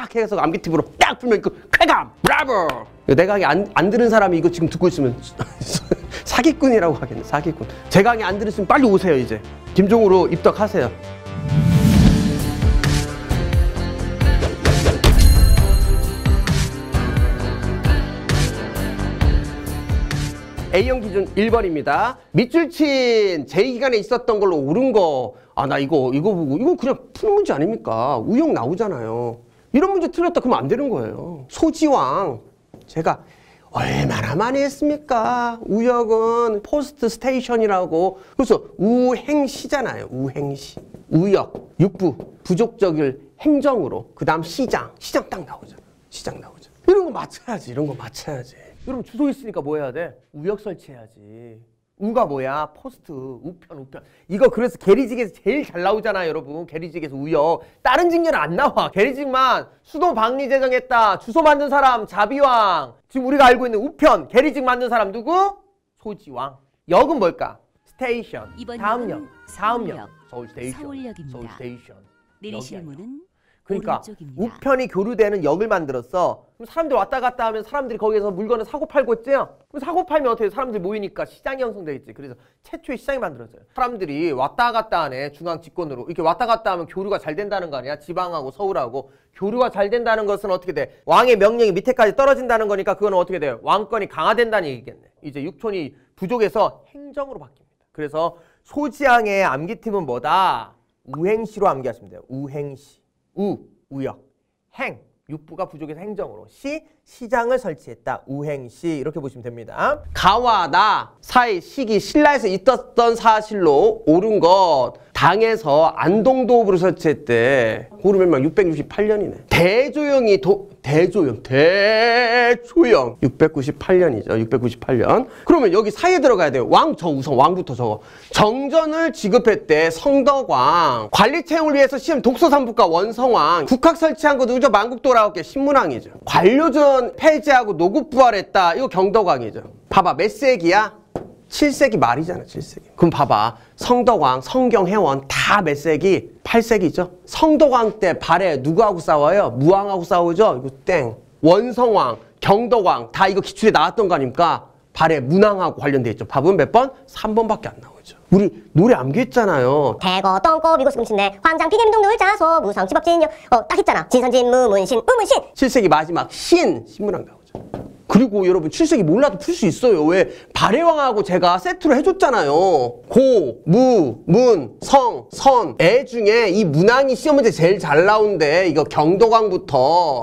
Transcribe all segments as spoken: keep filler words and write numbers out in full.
딱 해서 암기팁으로 딱 풀면 이거 쾌감! 브라보! 내 강의 안, 안 들은 사람이 이거 지금 듣고 있으면 사기꾼이라고 하겠네. 사기꾼. 제 강의 안 들으시면 빨리 오세요. 이제 김종우로 입덕하세요. A형 기준 일 번입니다. 밑줄 친 제이 기간에 있었던 걸로 옳은 거. 아, 나 이거 이거 보고 이거 그냥 푸는 문제 아닙니까? 우형 나오잖아요. 이런 문제 틀렸다 그러면 안 되는 거예요. 소지왕. 제가 얼마나 많이 했습니까? 우역은 포스트 스테이션이라고. 그래서 우행시잖아요. 우행시. 우역, 육부, 부족적일 행정으로. 그 다음 시장. 시장 딱 나오죠. 시장 나오죠. 이런 거 맞춰야지. 이런 거 맞춰야지. 여러분 주소 있으니까 뭐 해야 돼? 우역 설치해야지. 우가 뭐야? 포스트, 우편, 우편. 이거 그래서 계리직에서 제일 잘 나오잖아요, 여러분. 계리직에서 우역. 다른 직렬은 안 나와. 계리직만 수도 방리 제정했다. 주소 만든 사람 자비왕. 지금 우리가 알고 있는 우편, 계리직 만든 사람 누구? 소지왕. 역은 뭘까? 스테이션. 다음 역. 다음 역. 서울 스테이션. 서울역입니다. 서울 스테이션. 내리실 문은 그러니까 오른쪽입니다. 우편이 교류되는 역을 만들었어. 그럼 사람들 왔다 갔다 하면 사람들이 거기에서 물건을 사고 팔고 있지요? 그럼 사고 팔면 어떻게 사람들이 모이니까 시장이 형성되겠지. 그래서 최초의 시장이 만들어져요. 사람들이 왔다 갔다 하네. 중앙 집권으로. 이렇게 왔다 갔다 하면 교류가 잘 된다는 거 아니야? 지방하고 서울하고. 교류가 잘 된다는 것은 어떻게 돼? 왕의 명령이 밑에까지 떨어진다는 거니까 그거는 어떻게 돼요? 왕권이 강화된다는 얘기겠네. 이제 육촌이 부족해서 행정으로 바뀝니다. 그래서 소지항의 암기팁은 뭐다? 우행시로 암기하시면 돼요. 우행시. 우, 우역, 행, 육부가 부족해서 행정으로, 시, 시장을 설치했다. 우행시 이렇게 보시면 됩니다. 가와 나 사이 시기 신라에서 있었던 사실로 옳은 것. 당에서 안동도읍으로 설치했대. 고르면 막 육백육십팔 년이네. 대조영이 도, 대조영, 대조영. 육백구십팔 년이죠. 육백구십팔 년. 그러면 여기 사이에 들어가야 돼요. 왕, 저 우선 왕부터 적어. 정전을 지급했대. 성덕왕. 관리 채용을 위해서 시험 독서삼부과 원성왕. 국학 설치한 거 누구죠? 만국도라고 신문왕이죠. 관료전 폐지하고 노국 부활했다. 이거 경덕왕이죠. 봐봐, 몇 세기야? 칠 세기 말이잖아. 칠 세기. 그럼 봐봐. 성덕왕, 성경혜원 다 몇 세기? 팔 세기죠. 성덕왕 때 발에 누구하고 싸워요? 무왕하고 싸우죠. 이거 땡. 원성왕, 경덕왕 다 이거 기출에 나왔던 거 아닙니까? 발에 문왕하고 관련돼 있죠. 밥은 몇 번? 삼 번밖에 안 나오죠. 우리 노래 암기했잖아요. 대거 똥꼬 미고 숨친데 황장 비계민동 놀자소 무성 집업진여. 어, 딱 있잖아. 진선진 무문신 우문신. 칠 세기 마지막 신 신문왕 나오죠. 그리고 여러분 칠 세기 몰라도 풀 수 있어요. 왜? 발해왕하고 제가 세트로 해줬잖아요. 고, 무, 문, 성, 선. 애 중에 이 문왕이 시험 문제 제일 잘 나온대. 이거 경덕왕부터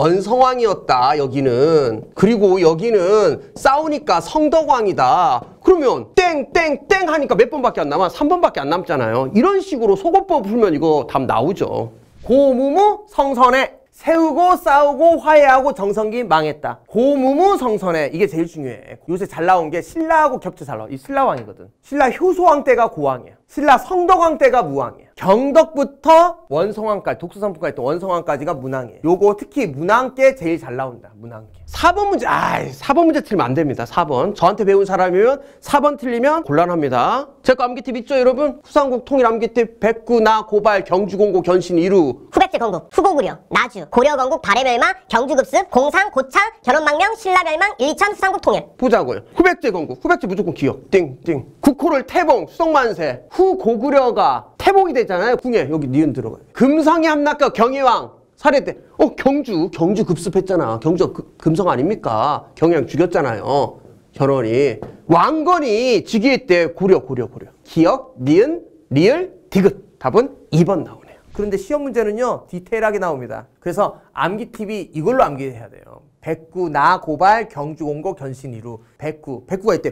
원성왕이었다. 여기는. 그리고 여기는 싸우니까 성덕왕이다. 그러면 땡땡땡 하니까 몇 번밖에 안 남아? 삼 번밖에 안 남잖아요. 이런 식으로 속어법 풀면 이거 답 나오죠. 고무무 성선에 세우고 싸우고 화해하고 정성기 망했다. 고무무 성선에. 이게 제일 중요해. 요새 잘 나온 게 신라하고 겹쳐 잘 나와. 이 신라왕이거든. 신라 효소왕 때가 고왕이야. 신라 성덕왕 때가 무왕이야. 경덕부터 원성왕까지, 독서삼부까지 또 원성왕까지가 문왕이에요. 요거 특히 문왕께 제일 잘 나온다. 문왕께. 사 번 문제, 아이, 사 번 문제 틀리면 안 됩니다. 사 번. 저한테 배운 사람이면 사 번 틀리면 곤란합니다. 제 거 암기팁 있죠, 여러분? 후삼국 통일 암기팁, 백구, 나, 고발, 경주, 공고, 견신, 이루. 후백제 건국, 후고구려, 나주, 고려 건국, 발해멸망, 경주급습, 공상, 고창, 견원망명, 신라멸망, 일천, 후삼국 통일. 보자고요. 후백제 건국, 후백제 무조건 기억. 띵, 띵. 국호를 태봉, 수성만세. 후고구려가 태봉이 되잖아요. 궁예, 여기 니은 들어가요. 금성이 함락과 경희왕. 살해때 어 경주 경주 급습했잖아. 경주 그, 금성 아닙니까? 경희왕 죽였잖아요. 견훤이. 왕건이 즉위했대. 고려 고려 고려. 기억, 니은, 리을, 디귿. 답은 이 번 나오네요. 그런데 시험 문제는요 디테일하게 나옵니다. 그래서 암기 팁이 이걸로 암기해야 돼요. 백구, 나, 고발, 경주, 공고, 견신, 이루. 백구. 백구가 있대.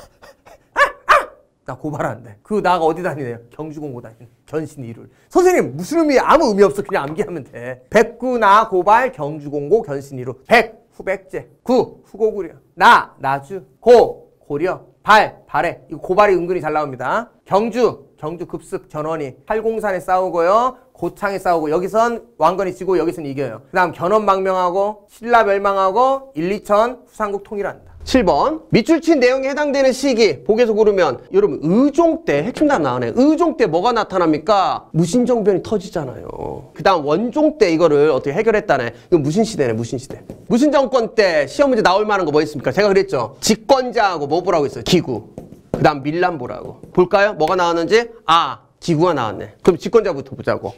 나 고발하는데 그 나가 어디 다니네요? 경주공고 다니는 견신 이룰. 선생님 무슨 의미? 아무 의미 없어. 그냥 암기하면 돼. 백구, 나, 고발, 경주공고, 견신 이루. 백, 후백제. 구, 후고구려. 나, 나주. 고, 고려. 발, 발해. 이거 고발이 은근히 잘 나옵니다. 경주, 경주 급습, 견훤이. 팔공산에 싸우고요. 고창에 싸우고 여기선 왕건이 지고 여기선 이겨요. 그 다음 견훤 망명하고 신라 멸망하고 일, 이천 후삼국 통일한다. 칠 번 밑줄 친 내용에 해당되는 시기 보기에서 고르면 여러분 의종 때 핵심 다 나오네. 의종 때 뭐가 나타납니까? 무신정변이 터지잖아요. 그 다음 원종 때 이거를 어떻게 해결했다네. 이거 무신시대네. 무신시대. 무신정권 때 시험 문제 나올 만한 거 뭐 있습니까? 제가 그랬죠. 집권자하고 뭐 보라고 했어요. 기구. 그 다음 밀란 보라고. 볼까요? 뭐가 나왔는지? 아 기구가 나왔네. 그럼 집권자부터 보자고.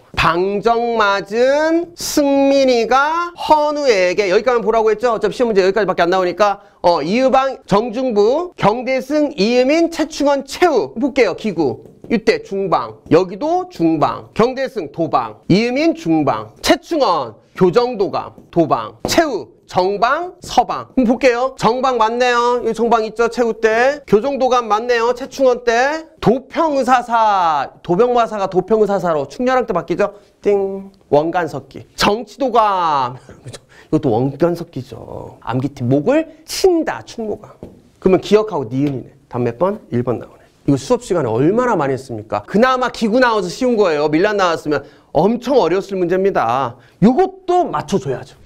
방정맞은 승민이가 헌우에게 여기까지만 보라고 했죠. 어차피 시험 문제 여기까지밖에 안 나오니까 어 이의방 정중부 경대승 이음인 최충원 최우 볼게요. 기구. 이때 중방. 여기도 중방. 경대승 도방. 이음인 중방. 최충원 교정도감 도방. 최우 정방, 서방. 그럼 볼게요. 정방 맞네요. 여기 정방 있죠? 최우 때. 교정도감 맞네요. 최충원 때. 도평의사사. 도병마사가 도평의사사로 충렬왕 때 바뀌죠? 띵. 원간석기. 정치도감. 이것도 원간석기죠. 암기팀. 목을 친다. 충모강. 그러면 기억하고 니은이네. 다음 몇 번? 일 번 나오네. 이거 수업 시간에 얼마나 많이 했습니까? 그나마 기구 나와서 쉬운 거예요. 밀란 나왔으면 엄청 어려웠을 문제입니다. 요것도 맞춰줘야죠.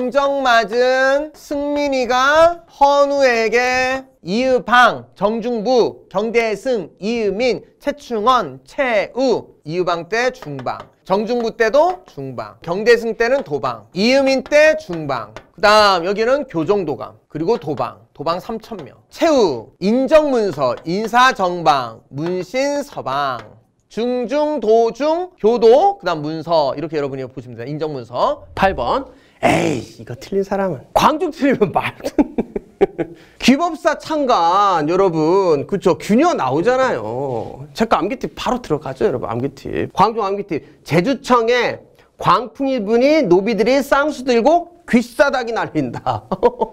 방정맞은 승민이가 헌우에게 이의방, 정중부, 경대승, 이의민, 최충원, 최우. 이의방 때 중방. 정중부 때도 중방. 경대승 때는 도방. 이의민 때 중방. 그 다음 여기는 교정도감. 그리고 도방. 도방 삼천 명. 최우. 인정문서. 인사정방. 문신서방. 중중, 도중, 교도, 그 다음 문서 이렇게 여러분이 보시면 됩니다. 인정문서. 팔 번 에이 이거 틀린 사람은 광중 틀리면 말도 귀법사 창간 여러분 그쵸 균여 나오잖아요. 잠깐 암기팁 바로 들어가죠 여러분. 암기팁 광중 암기팁 제주청에 광풍이 부니 노비들이 쌍수 들고 귀싸닥이 날린다.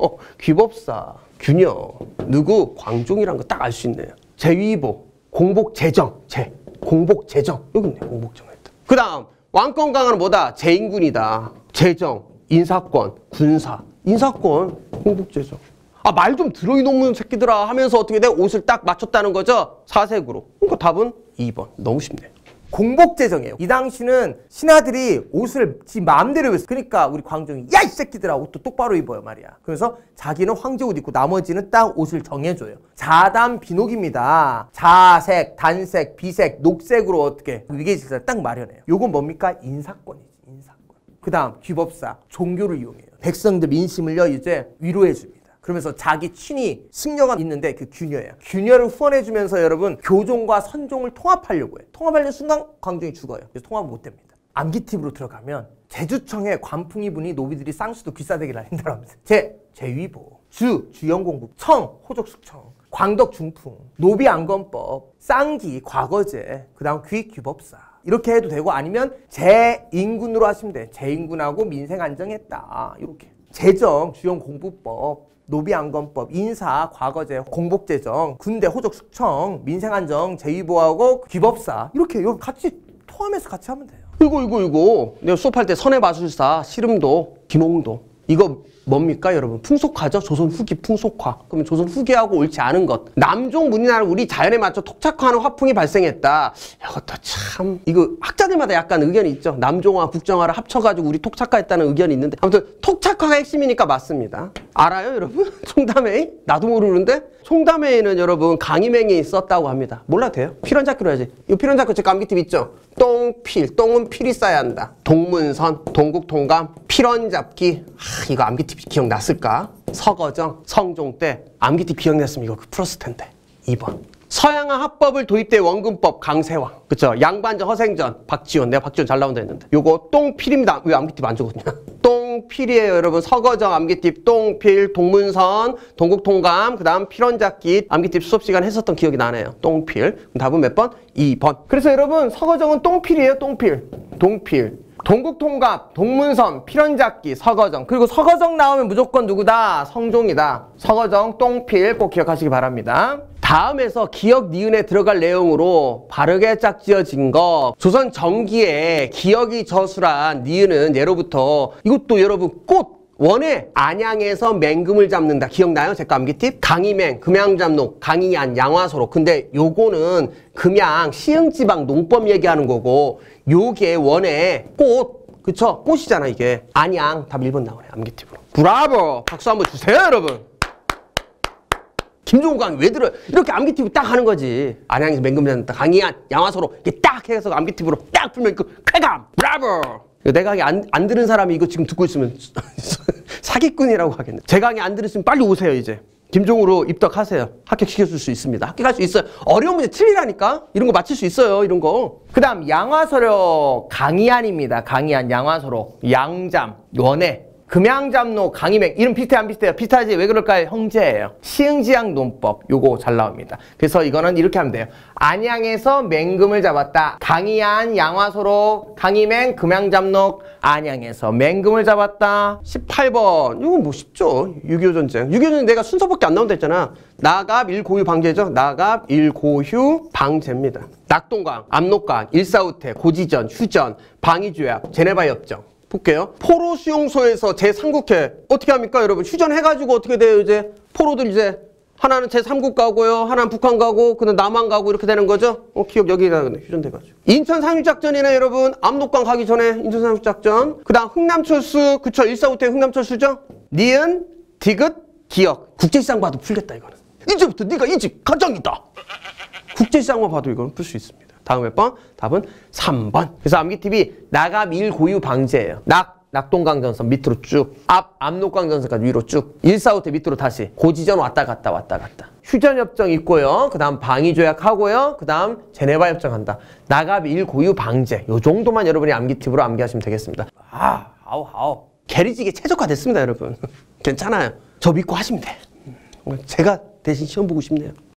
귀법사 균여 누구 광중이란 거 딱 알 수 있네요. 제위보 공복재정 제 공복재정 여기 있네. 공복정했다. 그 다음 왕권 강화는 뭐다? 재인군이다. 재정, 인사권, 군사. 인사권, 공복재정. 아 말 좀 들어 이놈의 새끼들아 하면서 어떻게 돼? 옷을 딱 맞췄다는 거죠? 사색으로. 그러니까 답은 이 번. 너무 쉽네. 공복재정이에요. 이 당시는 신하들이 옷을 지 마음대로 입었어. 그러니까 우리 광종이 야 이 새끼들아 옷도 똑바로 입어요 말이야. 그래서 자기는 황제 옷 입고 나머지는 딱 옷을 정해줘요. 자단 비녹입니다. 자색, 단색, 비색, 녹색으로 어떻게 위계질서를 딱 마련해요. 요건 뭡니까? 인사권이지. 인사권. 그 다음 귀법사. 종교를 이용해요. 백성들 민심을요 이제 위로해줍니다. 그러면서 자기 친히 승려가 있는데 그 균여예요. 균여를 후원해주면서 여러분 교종과 선종을 통합하려고 해요. 통합하려는 순간 광종이 죽어요. 그래서 통합 못 됩니다. 암기팁으로 들어가면 제주청에 관풍이 부니 노비들이 쌍수도 귀싸대기를 날린다고 합니다. 제, 제위보, 주, 주영공국, 청, 호족숙청, 광덕 중풍, 노비 안건법, 쌍기, 과거제, 그 다음 귀, 귀법사. 이렇게 해도 되고 아니면 제인군으로 하시면 돼. 제인군하고 민생 안정했다. 이렇게. 재정, 주영공부법, 노비안건법, 인사, 과거제, 공복재정, 군대, 호적, 숙청, 민생안정, 제위보하고 귀법사 이렇게 여기 같이 포함해서 같이 하면 돼요. 이거 이거 이거 내가 수업할 때 선해마술사, 시름도, 김홍도 이거 뭡니까 여러분? 풍속화죠? 조선 후기 풍속화. 그러면 조선 후기하고 옳지 않은 것. 남종 문인화를 우리 자연에 맞춰 톡착화하는 화풍이 발생했다. 이것도 참 이거 학자들마다 약간 의견이 있죠. 남종화, 북정화를 합쳐가지고 우리 톡착화했다는 의견이 있는데 아무튼 톡착화가 핵심이니까 맞습니다. 알아요 여러분? 총담회의? 나도 모르는데 총담회에는 여러분 강희맹이 있었다고 합니다. 몰라도 돼요? 필원 잡기로 해야지. 이 필원 잡기 제 암기팁 있죠? 똥필, 똥은 필이 쌓여야 한다. 동문선, 동국통감, 필원 잡기. 아, 이거 암기팁 기억났을까? 서거정, 성종 때 암기팁 기억났으면 이거 풀었을 텐데. 이 번. 서양화 합법을 도입대 원근법 강세왕. 그쵸? 양반전, 허생전, 박지원. 내가 박지원 잘 나온다 했는데. 요거 똥필입니다. 왜 암기팁 안 적었냐? 똥필이에요 여러분. 서거정 암기팁, 똥필, 동문선, 동국통감, 그 다음 필원잡기 암기팁 수업시간 했었던 기억이 나네요. 똥필. 그럼 답은 몇 번? 이 번. 그래서 여러분 서거정은 똥필이에요. 똥필. 동필. 동국통갑, 동문선, 필원잡기, 서거정. 그리고 서거정 나오면 무조건 누구다? 성종이다. 서거정, 똥필 꼭 기억하시기 바랍니다. 다음에서 기억 니은에 들어갈 내용으로 바르게 짝지어진 거 조선 전기에 기억이 저술한 니은은 예로부터 이것도 여러분 꽃 원에 안양에서 맹금을 잡는다. 기억나요? 제 거 암기팁? 강희맹, 금양잡농, 강희안, 양화소로. 근데 요거는 금양, 시흥지방 농법 얘기하는 거고 요게 원에 꽃, 그쵸? 꽃이잖아 이게. 안양, 답 일 번 나오네 암기팁으로. 브라보! 박수 한번 주세요 여러분. 김종국 강의 왜 들어요? 이렇게 암기팁을 딱 하는 거지. 안양에서 맹금 잡는다. 강의한 양화소로 이렇게 딱 해서 암기팁으로 딱 풀면 그 쾌감! 브라보! 내 강의 안, 안 들은 사람이 이거 지금 듣고 있으면 사기꾼이라고 하겠네. 제 강의 안 들으시면 빨리 오세요 이제. 김종우로 입덕하세요. 합격시켜줄 수 있습니다. 합격할 수 있어요. 어려운 문제 틀리라니까. 이런 거 맞힐 수 있어요. 이런 거. 그 다음 양화서력 강의안입니다. 강의안 양화서록 양잠 원해 금양잡로 강의맹 이름 비슷해 안 비슷해요? 비슷하지? 왜 그럴까요? 형제예요. 시흥지향 논법 요거 잘 나옵니다. 그래서 이거는 이렇게 하면 돼요. 안양에서 맹금을 잡았다. 강의안 양화소록 강의맹 금양잡록 안양에서 맹금을 잡았다. 십팔 번. 이건 뭐 쉽죠. 육이오 전쟁. 육이오 전쟁 내가 순서밖에 안 나온다 했잖아. 나갑 일고유 방제죠. 나갑 일고유 방제입니다. 낙동강, 압록강, 일사후퇴, 고지전, 휴전, 방위조약, 제네바 협정. 볼게요. 포로 수용소에서 제삼국회 어떻게 합니까 여러분? 휴전해가지고 어떻게 돼요 이제? 포로들 이제 하나는 제삼국 가고요. 하나는 북한 가고 그다음 남한 가고 이렇게 되는 거죠? 어 기억 여기다 휴전돼가지고. 인천 상륙작전이네 여러분. 압록강 가기 전에 인천 상륙작전. 그 다음 흥남철수 그쵸 일사후퇴 흥남철수죠? 니은 디귿 기억. 국제시장 봐도 풀겠다 이거는. 이제부터 네가 이집 가장이다. 국제시장만 봐도 이거는 풀 수 있습니다. 다음 몇 번? 답은 삼 번. 그래서 암기팁이 나갑 일고유 방제예요. 낙, 낙동강전선 밑으로 쭉. 앞, 압록강전선까지 위로 쭉. 일사후퇴 밑으로 다시. 고지전 왔다 갔다 왔다 갔다. 휴전협정 있고요. 그 다음 방위조약 하고요. 그 다음 제네바 협정 한다. 나갑 일고유 방제. 요 정도만 여러분이 암기팁으로 암기하시면 되겠습니다. 아, 아우, 아우. 게리지게 최적화됐습니다, 여러분. 괜찮아요. 저 믿고 하시면 돼. 제가 대신 시험 보고 싶네요.